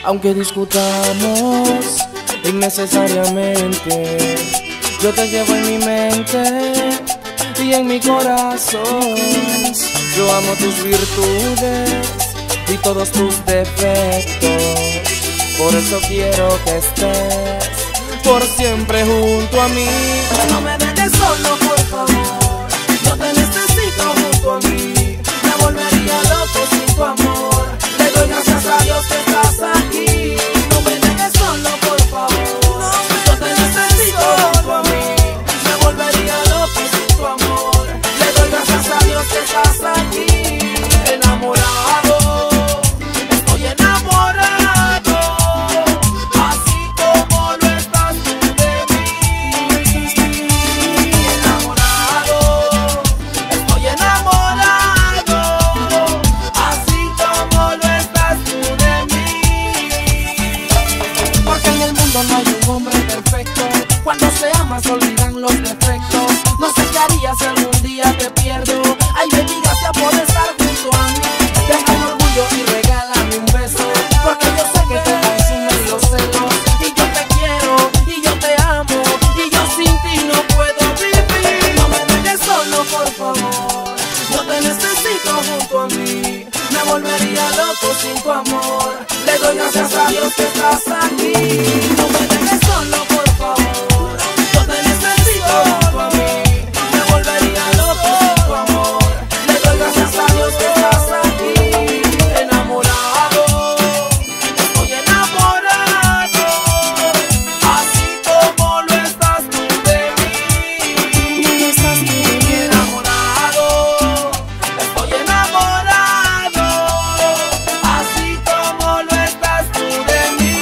Aunque discutamos innecesariamente, yo te llevo en mi mente y en mi corazón. Yo amo tus virtudes y todos tus defectos. Por eso quiero que estés por siempre junto a mí. No me dejes solo, por favor. Yo te necesito junto a mí. Me volvería loco sin tu amor. Le doy gracias a Dios que estás aquí. No me dejes solo, por favor. Yo te necesito junto a mí. Me volvería loco sin tu amor. Le doy gracias a Dios que estás aquí. Enamorado, estoy enamorado, así como lo estás tú de mí. Enamorado, estoy enamorado, así como lo estás tú de mí. Porque en el mundo no hay un hombre perfecto. Cuando se ama se olvidan los defectos. No sé qué haría si algún día te pierdo. Ay, baby, gracias por estar junto a mí. Deja el orgullo y regálame un beso, porque yo sé que te consumen los celos. Y yo te quiero, y yo te amo, y yo sin ti no puedo vivir. No me dejes solo, por favor. Yo te necesito junto a mí. Me volvería loco sin tu amor. Le doy gracias a Dios que estás aquí. No me dejes solo, por favor. Yo te necesito junto a mí. Me volvería loco sin tu amor. Le doy gracias a Dios que estás aquí. Enamorado, estoy enamorado, así como lo estás tú de mí. Enamorado, estoy enamorado, así como lo estás tú de mí.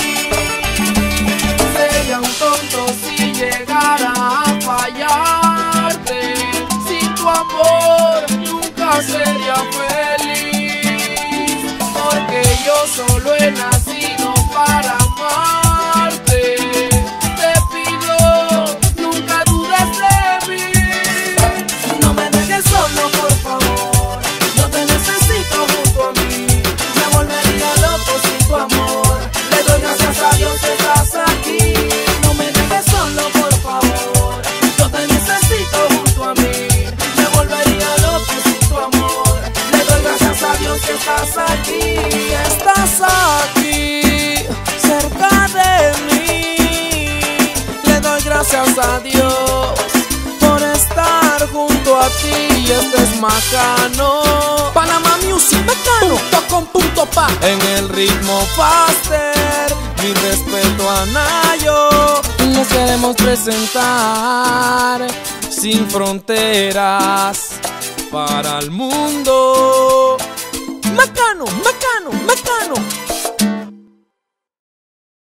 Sería un tonto si llegara a fallarte. Sin tu amor nunca sería feliz, porque yo solo he nacido para amarte. Te pido, nunca dudes de mí. No me dejes solo, por favor. Yo te necesito junto a mí. Me volvería loco sin tu amor. Le doy gracias a Dios que estás aquí. No me dejes solo, por favor. Yo te necesito junto a mí. Me volvería loco sin tu amor. Le doy gracias a Dios que estás aquí. Estás aquí, cerca de mí. Le doy gracias a Dios por estar junto a ti. Este es Macano, Panama Music, Macano.com.pa. En el ritmo faster, mi respeto a Nayo. Nos queremos presentar sin fronteras para el mundo. Macano, Macano, Macano.